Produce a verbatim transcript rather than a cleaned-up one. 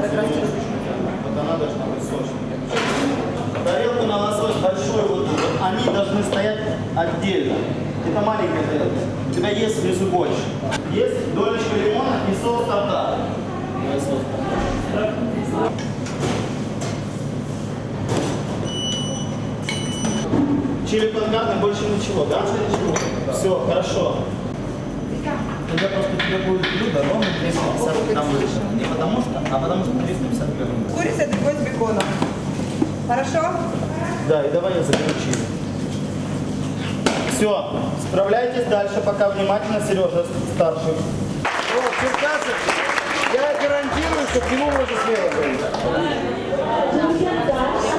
Вот она должна быть сочная. Тарелку на лосось большой, вот, вот они должны стоять отдельно. Это маленькая тарелка. У тебя есть внизу больше. Есть долечка лимона и соус тартар. Чили конкретно, больше ничего, да? Ничего. Все, хорошо. Тогда просто тебе будет блюдо ровно триста пятьдесят грамм выше. Не потому что, а потому что триста пятьдесят грамм. Курица другой с беконом. Хорошо? Да, и давай я заберу чили. Все, справляйтесь дальше, пока внимательно, Сережа старший. О, Черкасов, я гарантирую, что к нему можно смело говорить.